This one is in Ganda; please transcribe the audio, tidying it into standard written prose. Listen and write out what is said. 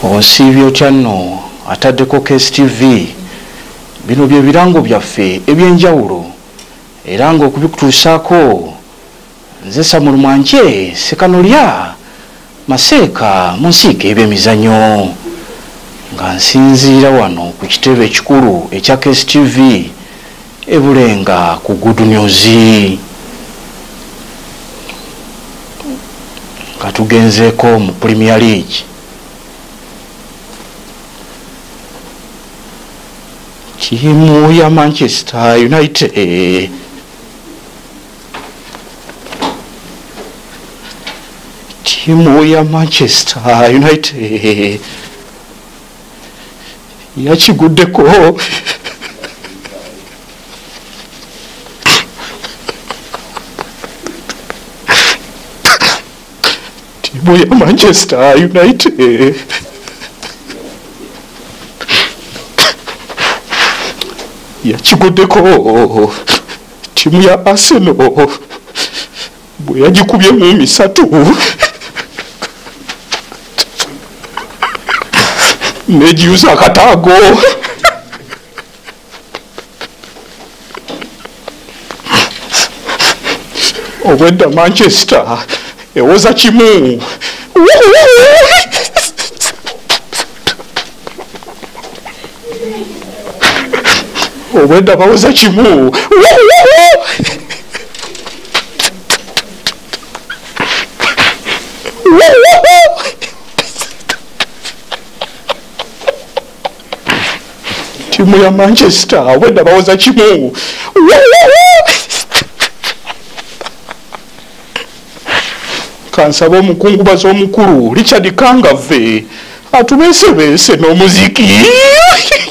Osiibyo kyano ataddeko KSTV bino bye birango byaffe ebyenjawulo era ng'okubikutuusaako nze Samulumwanje Sekanolya Maseeka mu nsiike ebyemizannyo nga nsinziira wano ku kitebe ekikulu ekya KSTV ebulenga ku Good News nga tugenzeeko mu Premier League. Timu ya Manchester United timu ya Manchester United yakiguddeko timu ya Manchester United yakiguddeko timu ya Arsenal bwe yagikubye mu 3 Nebajiyuza Akataago obwedda Manchester ewoza kimu obwedda bawoza kimu timu ya Manchester obwedda bawoza kimu kansaba omukungubazi omukulu Richard Kangave atubeesebeese n'omuziki